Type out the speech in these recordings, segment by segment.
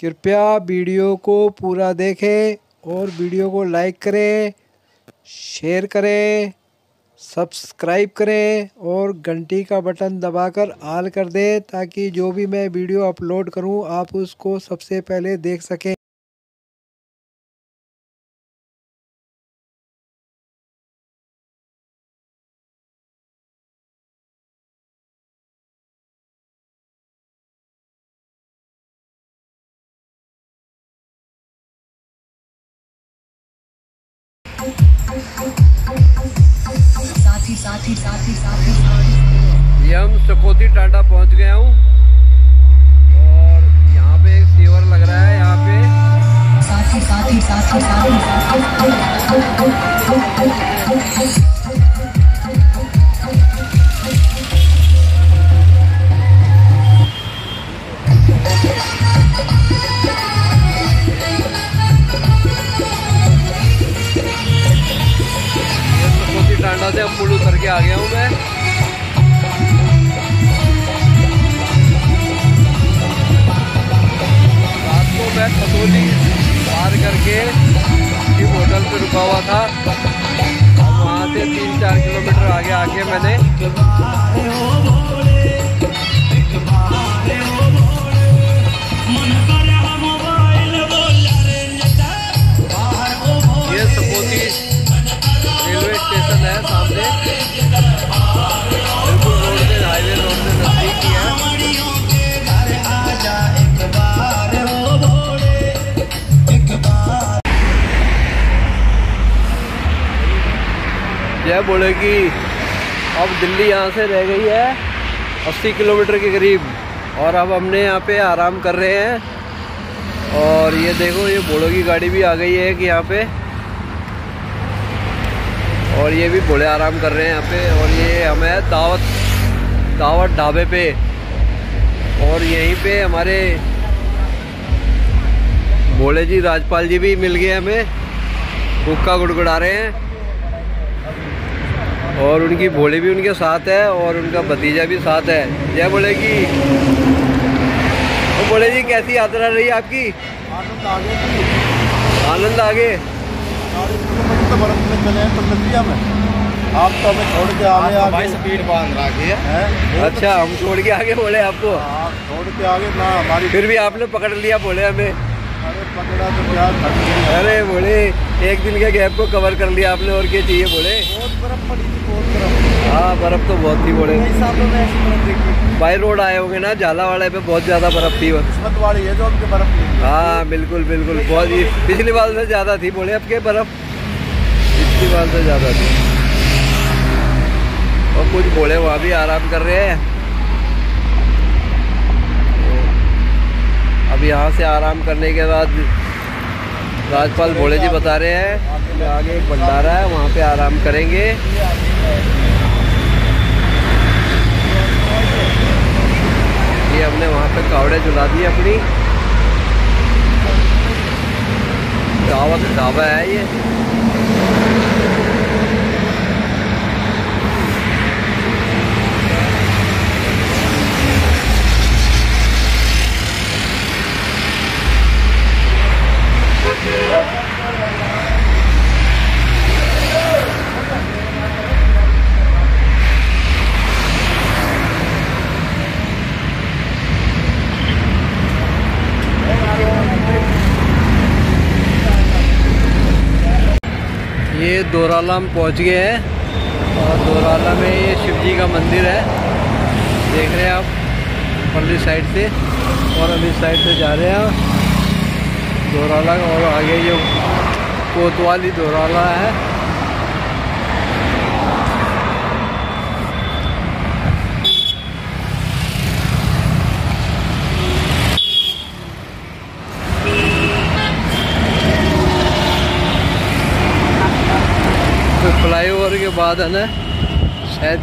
कृपया वीडियो को पूरा देखें और वीडियो को लाइक करें, शेयर करें, सब्सक्राइब करें और घंटी का बटन दबाकर ऑल कर दें ताकि जो भी मैं वीडियो अपलोड करूं आप उसको सबसे पहले देख सकें। ये हम सकोती टांडा पहुंच गए हूँ और यहाँ पे एक सीवर लग रहा है। यहाँ पे ये सकोती टांडा से हम पुल उतर के आ गया हूँ मैं। मैं खतौली पार करके एक होटल पे रुका हुआ था। अब वहाँ से 3-4 किलोमीटर आगे आके मैंने ये सकोती रेलवे स्टेशन है सामने, बिल्कुल रोड से हाईवे रोड से नजदीक ही है। यह बोले कि अब दिल्ली यहाँ से रह गई है 80 किलोमीटर के करीब और अब हमने यहाँ पे आराम कर रहे हैं। और ये देखो ये बोलो की गाड़ी भी आ गई है कि यहाँ पे, और ये भी बोले आराम कर रहे हैं यहाँ पे। और ये हमें दावत ढाबे पे, और यहीं पे हमारे भोले जी राजपाल जी भी मिल गए हमें, हुक्का गुड़गुड़ा रहे हैं। और उनकी भोले भी उनके साथ है और उनका भतीजा भी साथ है। जय बोले की। तो बोले जी कैसी यात्रा रही आपकी? आनंद आ गए। आप तो हमें छोड़ के आगे भाई स्पीड बांध रखी है। अच्छा हम छोड़ के आगे बोले आपको? छोड़ के आगे ना हमारी, फिर भी आपने पकड़ लिया बोले हमें। अरे पकड़ा तो क्या, अरे बोले एक दिन के गैप को कवर कर लिया आपने, और क्या चाहिए बोले? बहुत बर्फ पड़ी थी, बहुत बर्फ। हाँ बर्फ तो बहुत थी बोले। कई सालों में ऐसी बर्फ देखी। बाई रोड आए होंगे ना, झालावाड़े पे बहुत ज्यादा बर्फ थी। किस्मत वाली है जो उनके बर्फ नहीं। हाँ बिल्कुल बिल्कुल, बहुत ही पिछली बार से ज्यादा थी बोले अब के बर्फ, पिछली बार से ज्यादा थी। और कुछ बोले वहाँ भी आराम कर रहे हैं। अब यहाँ से आराम करने के बाद राजपाल भोले जी बता रहे हैं कि आगे एक भंडारा है वहाँ पे आराम करेंगे। ये हमने वहाँ पे कावड़े झुला दी अपनी। दावत ढाबा है ये। ये दोराला हम पहुँच गए हैं और दोराला में ये शिव जी का मंदिर है, देख रहे हैं आप परली साइड से। और अभी साइड से जा रहे हैं दोराला, और आगे जो कोतवाली दोराला है। फ्लाईओवर के बाद है ना शायद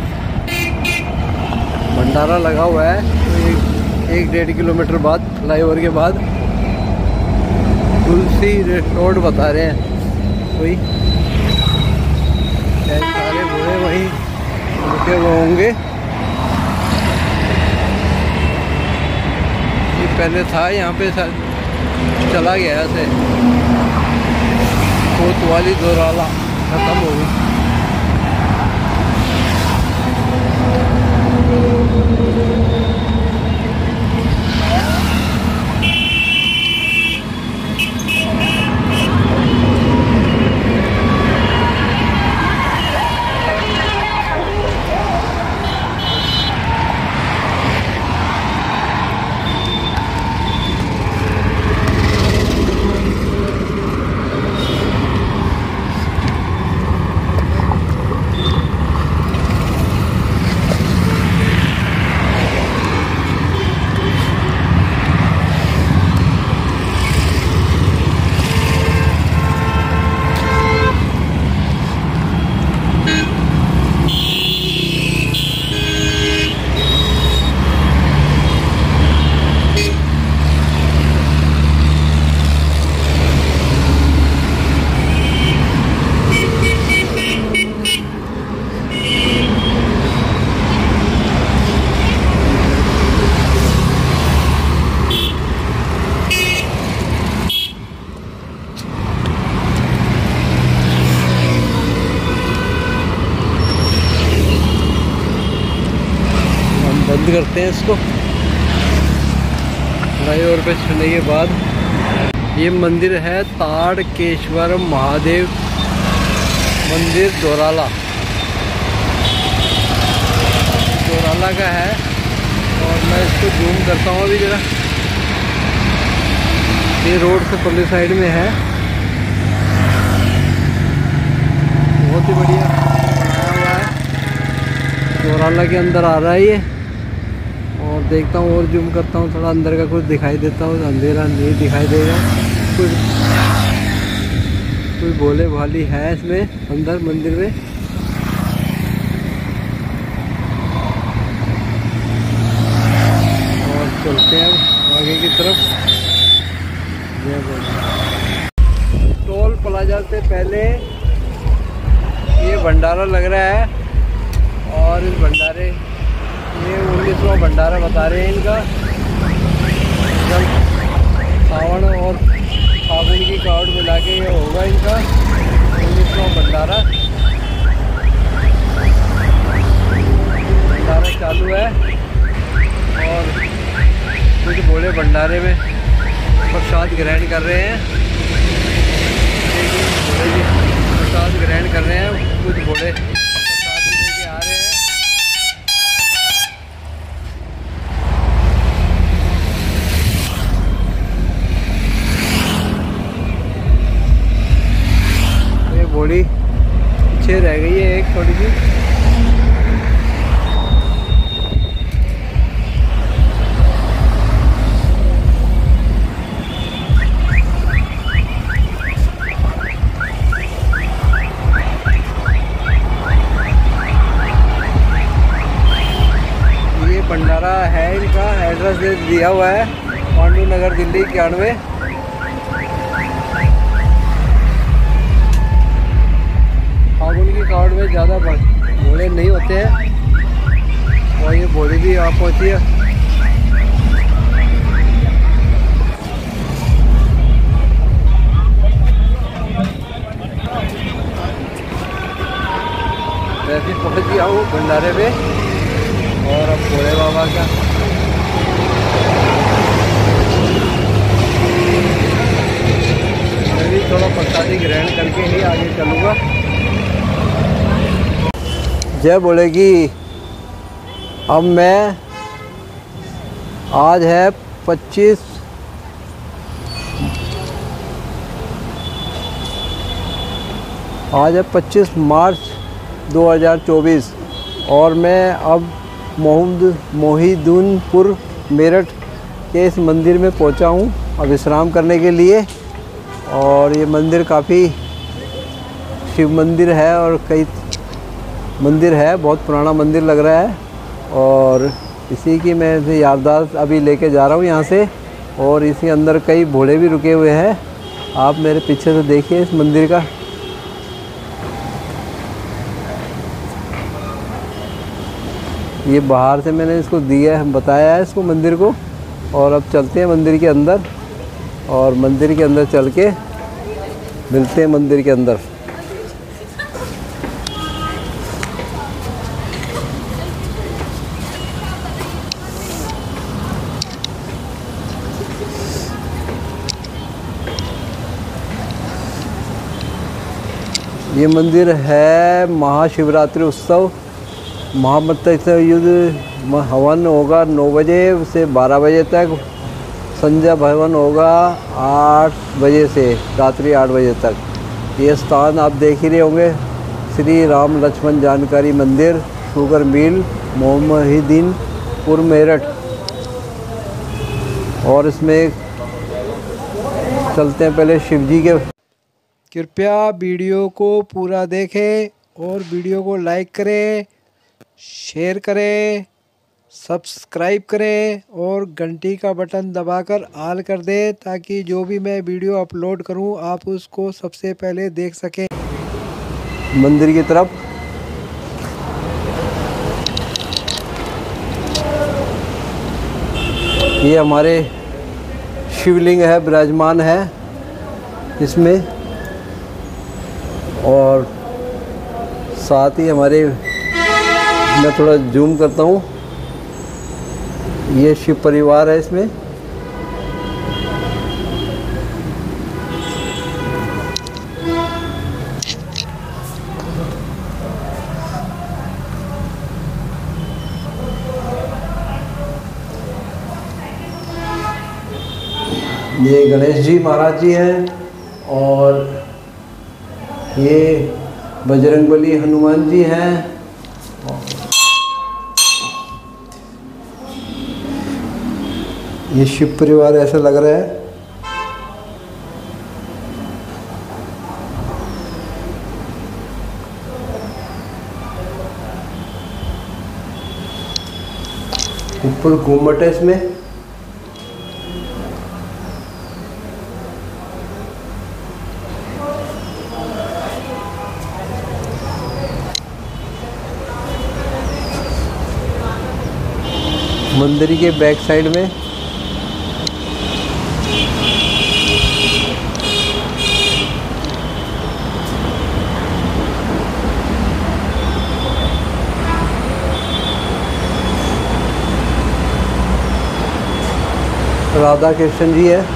भंडारा लगा हुआ है, तो 1-1.5 किलोमीटर बाद फ्लाईओवर के बाद तुलसी रोड बता रहे हैं कोई, शायद सारे बूढ़े वहीं रुके हुए होंगे। ये पहले था यहाँ पे चला गया ऐसे, कोतवाली दोराला खत्म हो गई। बंद करते हैं इसको। फ्लाईओवर पे चढ़ने के बाद ये मंदिर है ताड़केश्वर महादेव मंदिर दोराला का है। और मैं इसको जूम करता हूँ अभी जरा। ये रोड से पल्ली साइड में है, बहुत ही बढ़िया बनाया हुआ है। दोराला के अंदर आ रहा है ये। और देखता हूँ और जूम करता हूँ, थोड़ा अंदर का कुछ दिखाई देता हूँ, अंधेरा नहीं दिखाई देगा। कोई भोले भाली है इसमें अंदर मंदिर में। और चलते हैं अब आगे की तरफ। टोल प्लाजा से पहले ये भंडारा लग रहा है। और इस भंडारे ये 19वां भंडारा बता रहे हैं इनका। जब सावन और फागुन की कावड़ मिला के ये होगा इनका 19वां भंडारा। भंडारा चालू है और कुछ भोले भंडारे में प्रसाद ग्रहण कर रहे हैं। भोले जी प्रसाद ग्रहण कर रहे हैं, कुछ भोले प्रसाद लेके आ रहे हैं। घोड़ी पीछे रह गई है एक थोड़ी सी। ये भंडारा है इनका, एड्रेस दिया हुआ है पांडु नगर दिल्ली 91। फागुन की कावड़ में ज़्यादा घोड़े नहीं होते हैं और ये घोड़ी भी आप पहुँची है। वैसे पहुँच गया हूँ भंडारे पे। और अब भोले बाबा का मैं भी थोड़ा प्रसादी ग्रहण करके ही आगे चलूँगा। जय बोलेगी। अब मैं आज है 25 मार्च 2024 और मैं अब मोहिदुनपुर मेरठ के इस मंदिर में पहुंचा हूं अब विश्राम करने के लिए। और ये मंदिर काफ़ी शिव मंदिर है और कई मंदिर है, बहुत पुराना मंदिर लग रहा है। और इसी की मैं याददाश्त अभी लेके जा रहा हूँ यहाँ से। और इसी अंदर कई घोड़े भी रुके हुए हैं, आप मेरे पीछे से देखिए इस मंदिर का। ये बाहर से मैंने इसको दिया है, बताया है इसको मंदिर को। और अब चलते हैं मंदिर के अंदर। और मंदिर के अंदर चल के मिलते हैं मंदिर के अंदर। ये मंदिर है महाशिवरात्रि उत्सव, महामस्तक युद्ध हवन होगा 9 बजे से 12 बजे तक, संध्या भवन होगा 8 बजे से रात्रि 8 बजे तक। ये स्थान आप देख ही रहे होंगे, श्री राम लक्ष्मण जानकारी मंदिर, शुगर मिल, मोहिदीनपुर, मेरठ। और इसमें चलते हैं पहले शिव जी के। कृपया वीडियो को पूरा देखें और वीडियो को लाइक करें, शेयर करें, सब्सक्राइब करें और घंटी का बटन दबाकर ऑल कर दें ताकि जो भी मैं वीडियो अपलोड करूं आप उसको सबसे पहले देख सकें। मंदिर की तरफ ये हमारे शिवलिंग है, विराजमान है इसमें। और साथ ही हमारे, मैं थोड़ा जूम करता हूँ, ये शिव परिवार है इसमें। ये गणेश जी महाराज जी हैं और ये बजरंगबली हनुमान जी हैं। ये शिव परिवार ऐसा लग रहा है। ऊपर घूमट है इसमें। मंदिर के बैक साइड में राधा कृष्ण जी है।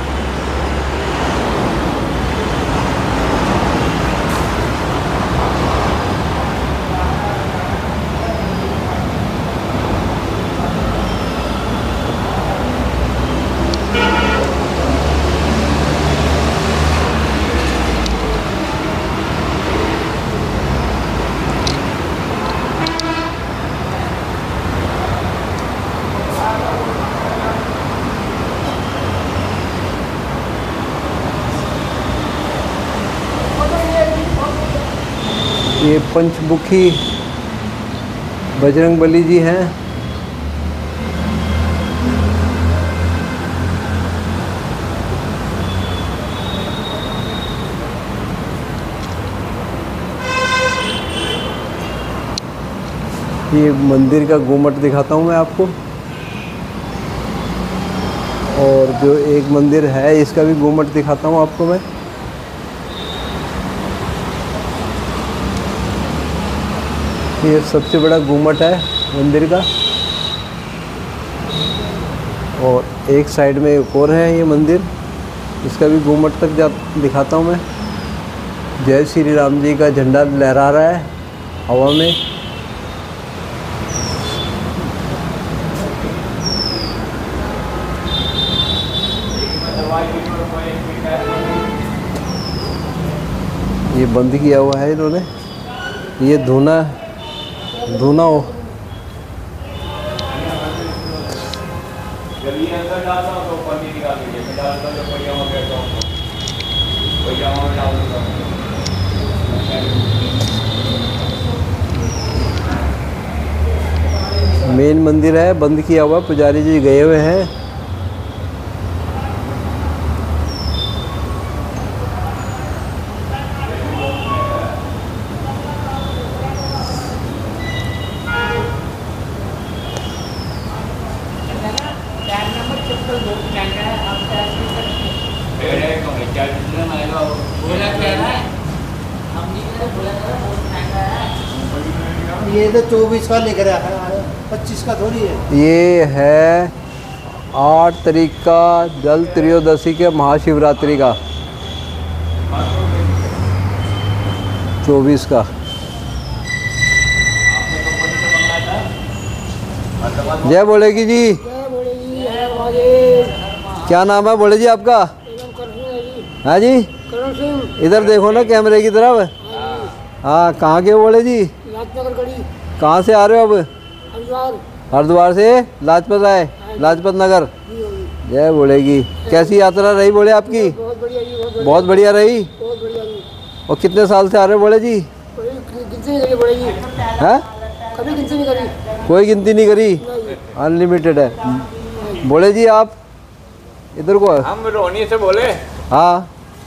ये पंचमुखी बजरंगबली जी हैं। ये मंदिर का घूमट दिखाता हूँ मैं आपको। और जो एक मंदिर है इसका भी घूमट दिखाता हूँ आपको मैं। ये सबसे बड़ा घूमट है मंदिर का। और एक साइड में एक और है ये मंदिर, इसका भी घूमट तक दिखाता हूँ मैं। जय श्री राम जी का झंडा लहरा रहा है हवा में। ये बंद किया हुआ है इन्होंने। ये धुना हो। मेन मंदिर है, बंद किया हुआ, पुजारी जी गए हुए हैं। ये तो 24 का लिख रहा है, 25 का थोड़ी है। ये है 8 तारीख का जल त्रयोदशी के महाशिवरात्रि का 24 का। जय बोलेगी जी। क्या नाम है बोले जी आपका? हाँ जी, इधर देखो ना कैमरे की तरफ। हाँ, कहाँ के हो बोले जी? कहाँ से आ रहे हो अब? हरिद्वार से लाजपत राय, लाजपत नगर। जय बोलेगी। कैसी यात्रा रही बोले आपकी? बहुत बढ़िया रही। और कितने साल से आ रहे हो बोले जी? हैं? कोई गिनती नहीं करी, अनलिमिटेड है। बोले जी आप इधर को? हम रोहनी से बोले। हाँ,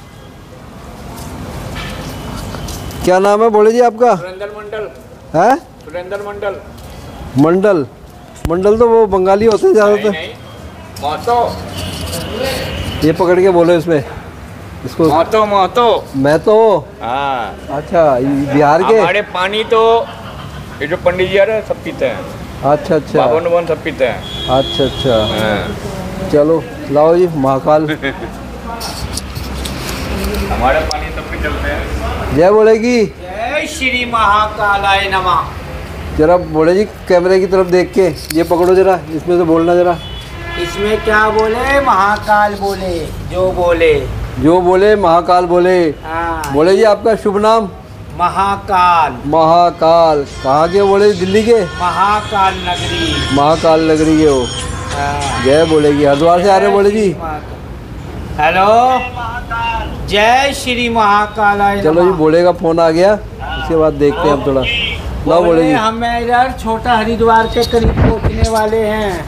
क्या नाम है बोले जी आपका? सुरेंद्र मंडल। है? सुरेंद्र मंडल। मंडल? मंडल तो वो बंगाली होते हैं ज़्यादातर। महतो। ये पकड़ के बोलो इसमें, इसको। महतो। मैं तो। हाँ, अच्छा, ये बिहार के? हमारे पानी तो ये जो पंडित जी आ रहे हैं सब पीते हैं। अच्छा अच्छा, बावन सब पीते हैं। अच्छा अच्छा। हाँ। चलो लाओ जी महाकाल। हमारे पानी सब भी चलते हैं। जय बोलेगी। जय श्री महाकालाय नमः। जरा बोले जी कैमरे की तरफ देख के, ये पकड़ो जरा, इसमें से बोलना जरा। इसमें क्या बोले? महाकाल बोले, जो बोले। जो बोले महाकाल बोले। हाँ, बोले जी आपका शुभ नाम? महाकाल। महाकाल। कहाँ के बोले? दिल्ली के? महाकाल नगरी। महाकाल नगरी के हो। हाँ। जय बोलेगी। हरिद्वार से आ रहे बोले जी? हेलो, जय श्री महाकाल। चलो जी, बोले का फोन आ गया, उसके बाद देखते हैं हम थोड़ा। ना बोले जी, हम इधर छोटा हरिद्वार के करीब पहुँचने वाले हैं।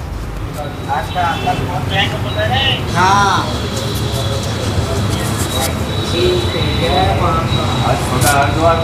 हाँ, ठीक है। जय महाकाल।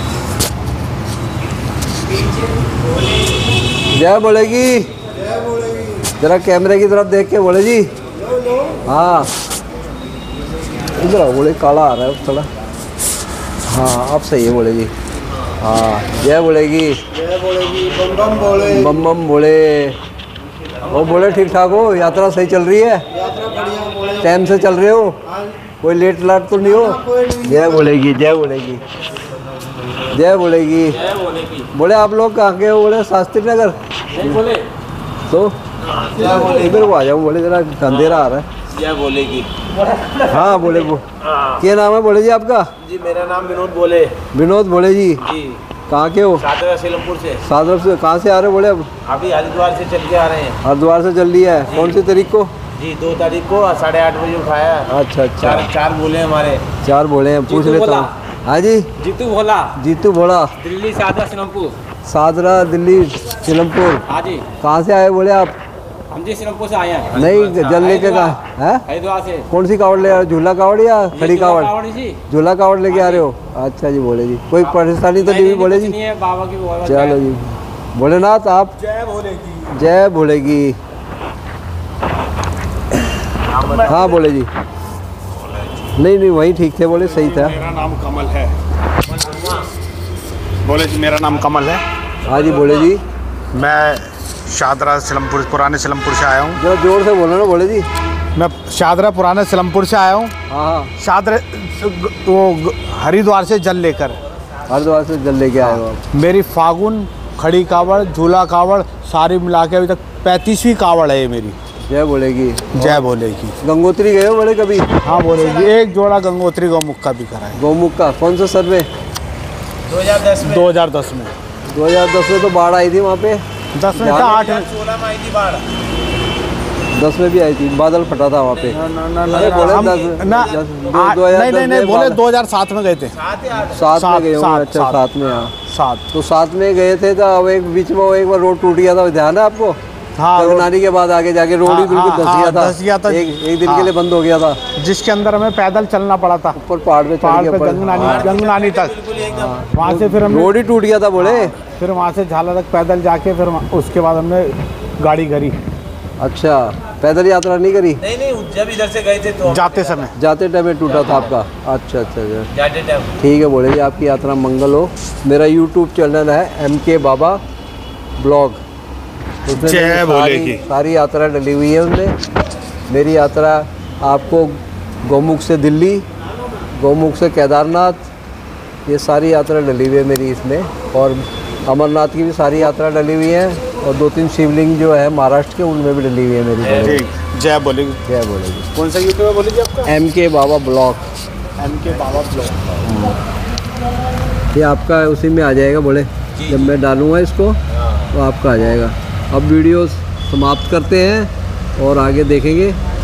जय बोलेगी। जरा कैमरे की तरफ देख के बोले जी। हाँ, इधर आओ बोले, काला आ रहा है थोड़ा। हाँ, अब सही है बोले जी। हाँ, जय बोलेगी। जय बोलेगी। बम बम बोले। बम बम बोले। वो बोले ठीक ठाक हो? यात्रा सही चल रही है? यात्रा बढ़िया बोले। टाइम से चल रहे हो? कोई लेट लाट तो नहीं हो? जय बोलेगी। जय बोलेगी। जय बोलेगी। बोले आप लोग कहाँ के हो? बोले शास्त्री नगर। बोले तो इधर को आ जाओ बोले, जरा अंधेरा आ रहा है। जय बोलेगी। हाँ बोले वो। क्या नाम है बोले जी आपका? जी मेरा नाम विनोद बोले। विनोद बोले जी। जी, कहाँ के हो? सादरा सीलमपुर से। सादर से? कहाँ से आ रहे हो बोले? अब अभी हरिद्वार से चल के आ रहे हैं। हरिद्वार से चल लिया है। कौन सी तारीख को? जी 2 तारीख को 8:30 बजे उठाया है। अच्छा अच्छा। चार बोले हमारे। 4 बोले हैं, पूछ जीतू लेता बोला। हूँ। हाँ जी, जीतू भोला। जीतू भोला। दिल्ली सादरा सीलमपुर। सादरा दिल्ली सीलमपुर। हाँ जी, कहाँ से आए बोले आप? हम जी सीलमपुर से आए हैं। नहीं, जल लेके कहाँ है? हरिद्वार से। कौन सी कावड़ ले आ रहे हो? झूला कावड़ या खड़ी कावड़? जी झूला कावड़ लेके आ रहे हो? अच्छा जी बोले जी। कोई परेशानी तो नहीं बोले जी? है बाबा की बोला। चलो जी, भोलेनाथ आप। जय बोलेगी। जय बोलेगी। हाँ बोले जी। नहीं नहीं, वही ठीक थे बोले, सही था। मेरा नाम कमल है। बोले जी मेरा नाम कमल है। हाँ जी बोले जी। मैं शादरा सीलमपुर, पुराने सीलमपुर से आया हूँ। जरा जोर से बोलो ना बोले जी। मैं शादरा पुराने सीलमपुर से आया हूँ। हाँ हाँ, शादरा वो हरिद्वार से जल लेकर। हरिद्वार से जल लेके आए हो आप। मेरी फागुन, खड़ी कावड़, झूला कावड़ सारी मिला के अभी तक 35वीं कावड़ है ये मेरी। जय बोलेगी। जय बोलेगी। गंगोत्री गए हो बोले कभी? हाँ बोलेगी। एक जोड़ा गंगोत्री गौमुख का भी करा है। गौमुख का कौन सा सर में? 2010 में। 2010 में। 2010 में तो बाढ़ आई थी वहाँ पे। 10 में था, 8 में। 16 में आई थी बाढ़। 10 में भी आई थी, बादल फटा था वहाँ पे। अरे बोले हम 10 ना नहीं बोले 2007 में गए थे। 7 में गए हो? सात, अच्छा 7 में। हाँ 7। तो 7 में गए थे तो अब एक बीच में एक बार रोड टूट गया था, ध्यान है आपको? हाँ, नानी के बाद आगे जाके रोड ही बिल्कुल धस गया था। एक दिन के लिए बंद हो गया था, जिसके अंदर हमें पैदल चलना पड़ा था ऊपर पहाड़ पे गंगनानी तक। वहाँ से फिर हम रोड ही टूट गया था बोले। फिर वहाँ से झाला तक पैदल जाके फिर उसके बाद हमने गाड़ी करी। अच्छा, पैदल यात्रा नहीं करी? नहीं, जब इधर से गए थे तो जाते टाइम में टूटा था आपका? अच्छा, जाते टाइम। ठीक है, बोले जी आपकी यात्रा मंगल हो। मेरा यूट्यूब चैनल है MK बाबा ब्लॉग, उसमें सारी यात्रा डली हुई है उसमें। मेरी यात्रा आपको गौमुख से दिल्ली, गौमुख से केदारनाथ, ये सारी यात्रा डली हुई है मेरी इसमें। और अमरनाथ की भी सारी यात्रा डली हुई है, और 2-3 शिवलिंग जो है महाराष्ट्र के उनमें भी डली हुई है मेरी। जय बोलेगी। जय बोलेगी। कौन सा यूट्यूब बोले जी आपका? MK Baba blog. MK Baba blog. ये आपका उसी में आ जाएगा, बोले जब मैं डालूंगा इसको तो आपका आ जाएगा। अब वीडियो समाप्त करते हैं और आगे देखेंगे।